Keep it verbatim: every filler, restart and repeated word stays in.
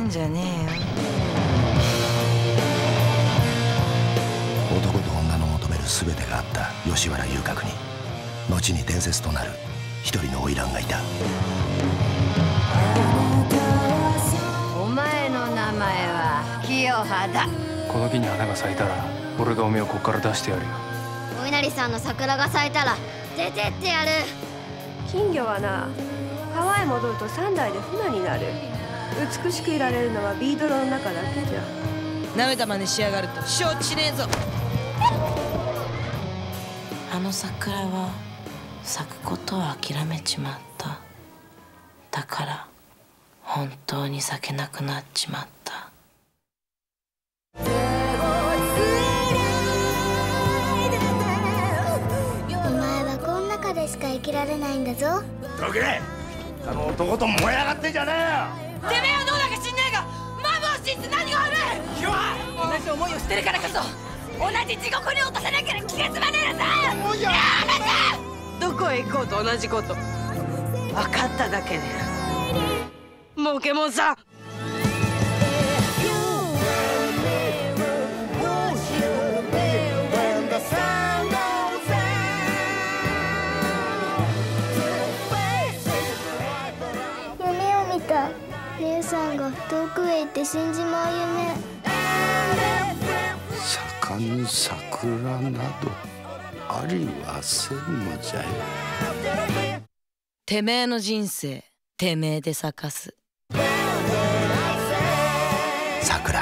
んじゃねえよ。男と女の求める全てがあった吉原遊郭に後に伝説となる一人の花魁がいた。 お前の名前は清原。 この木に花が咲いたら俺がおめをここから出してやるよ。 お稲荷さんの桜が咲いたら出てってやる。 金魚はな、川へ戻ると三代で船になる。美しくいられるのはビードロの中だけじゃ。 なめたまねしやがると承知しねえぞ。 あの桜は咲くことを諦めちまった。だから本当に咲けなくなっちまった。 お前はこの中でしか生きられないんだぞ。 どけ！あの男と燃え上がってんじゃねえよ。 てめえはどうだか知んねえがマブを信じて何が悪い。今は同じ思いをしてるからこそ同じ地獄に落とさなきゃ気が済まねえのさ。やめて！どこへ行こうと同じこと。分かっただけで儲けもんさん。 夢を見た。姉さんが遠くへ行って死んじまう夢。 咲かぬ桜などありはせんのじゃよ。 てめえの人生てめえで咲かす。 桜。